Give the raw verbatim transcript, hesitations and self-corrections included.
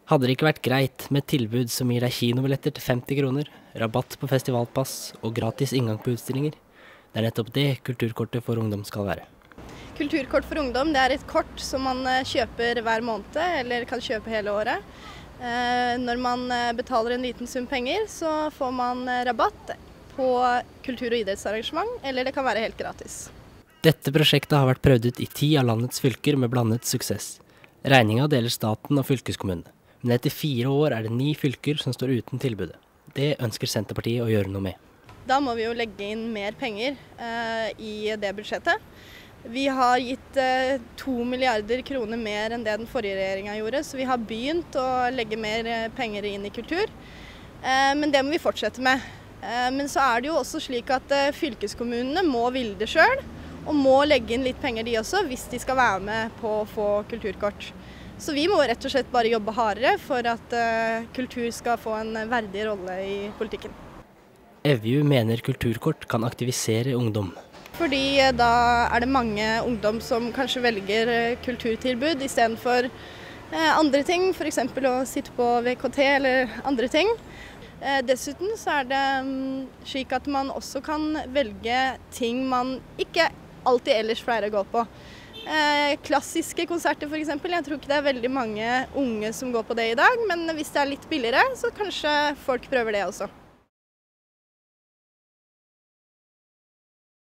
Hadde det ikke vært greit med et tilbud som gir deg kinobilletter til femti kroner, rabatt på festivalpass og gratis inngang på utstillinger? Det er nettopp det Kulturkortet for ungdom skal være. Kulturkort for ungdom det er et kort som man kjøper hver måned, eller kan kjøpe hele året. Når man betaler en liten sum penger, så får man rabatt på kultur- og idrettsarrangement, eller det kan være helt gratis. Dette prosjektet har vært prøvd ut i ti av landets fylker med blandet suksess. Regninga deler staten og fylkeskommunene. Men etter fire år er det ni fylker som står uten tilbudet. Det ønsker Senterpartiet å gjøre noe med. Da må vi jo legge inn mer penger eh, i det budsjettet. Vi har gitt eh, to milliarder kroner mer enn det den forrige regjeringen gjorde, så vi har begynt å legge mer penger inn i kultur. Eh, men det må vi fortsette med. Eh, men så er det jo også slik at eh, fylkeskommunene må ville det selv, og må legge inn litt penger de også, hvis de skal være med på å få kulturkort. Så vi må rett og slett bare jobbe hardere for at uh, kultur skal få en verdig rolle i politikken. Evju mener kulturkort kan aktivisere ungdom. Fordi uh, da er det mange ungdom som kanskje velger uh, kulturtilbud i stedet for uh, andre ting, for eksempel å sitte på V K T eller andre ting. Uh, dessuten så er det um, slik at man også kan velge ting man ikke alltid ellers pleier å gå på. Eh, klassiske konserter for eksempel, jeg tror ikke det er veldig mange unge som går på det i dag, men hvis det er litt billigere, så kanskje folk prøver det også.